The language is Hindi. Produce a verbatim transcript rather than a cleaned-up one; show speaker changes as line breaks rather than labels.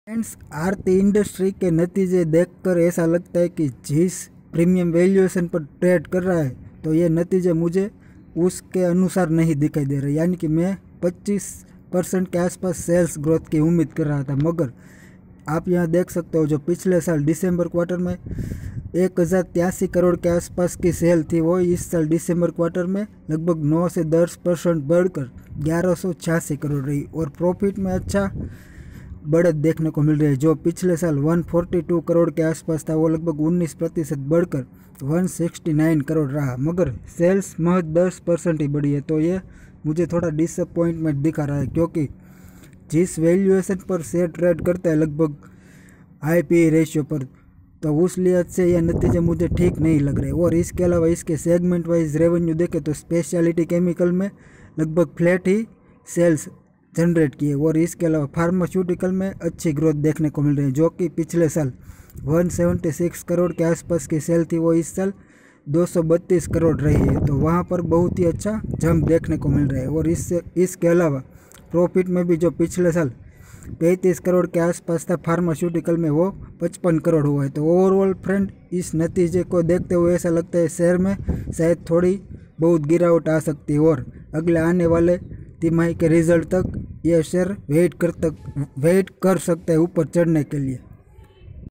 फ्रेंड्स, आरती इंडस्ट्री के नतीजे देखकर ऐसा लगता है कि जिस प्रीमियम वैल्यूएशन पर ट्रेड कर रहा है तो ये नतीजे मुझे उसके अनुसार नहीं दिखाई दे रहे। यानी कि मैं पच्चीस परसेंट के आसपास सेल्स ग्रोथ की उम्मीद कर रहा था, मगर आप यहाँ देख सकते हो जो पिछले साल दिसंबर क्वार्टर में एक हज़ार तिरासी करोड़ के आसपास की सेल थी, वो इस साल दिसंबर क्वार्टर में लगभग नौ से दस परसेंट बढ़कर ग्यारह सौ छियासी करोड़ रही और प्रॉफिट में अच्छा बढ़त देखने को मिल रही है। जो पिछले साल एक सौ बयालीस करोड़ के आसपास था वो लगभग उन्नीस प्रतिशत बढ़कर एक सौ उनहत्तर करोड़ रहा, मगर सेल्स महज दस परसेंट ही बढ़ी है। तो ये मुझे थोड़ा डिसअपॉइंटमेंट दिखा रहा है, क्योंकि जिस वैल्यूएशन पर शेयर ट्रेड करता है लगभग आई पी रेशियो पर, तो उस लिहाज से यह नतीजे मुझे ठीक नहीं लग रहे। और इसके अलावा इसके सेगमेंट वाइज रेवेन्यू देखें तो स्पेशलिटी केमिकल में लगभग फ्लैट ही सेल्स जनरेट किए और इसके अलावा फार्मास्यूटिकल में अच्छी ग्रोथ देखने को मिल रही है। जो कि पिछले साल एक सौ छिहत्तर करोड़ के आसपास की सेल थी, वो इस साल दो सौ बत्तीस करोड़ रही है, तो वहाँ पर बहुत ही अच्छा जंप देखने को मिल रहा है। और इससे इसके अलावा प्रॉफिट में भी जो पिछले साल पैंतीस करोड़ के आसपास था फार्मास्यूटिकल में, वो पचपन करोड़ हुआ है। तो ओवरऑल फ्रेंड, इस नतीजे को देखते हुए ऐसा लगता है शेयर में शायद थोड़ी बहुत गिरावट आ सकती है और अगले आने वाले तिमाही के रिजल्ट तक यह शेयर वेट कर तक वेट कर सकता है ऊपर चढ़ने के लिए।